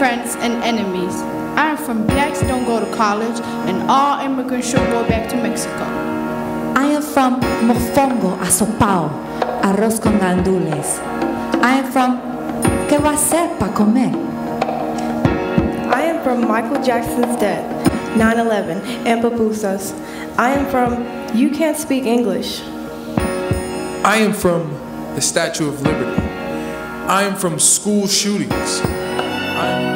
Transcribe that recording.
friends, and enemies. I am from Blacks Don't Go to College, and all immigrants should go back to Mexico. I am from Mofongo, Asopao, arroz con gandules. I am from ¿Qué va a hacer pa' comer? I am from Michael Jackson's death, 9/11, and pupusas. I am from You Can't Speak English. I am from the Statue of Liberty. I am from school shootings.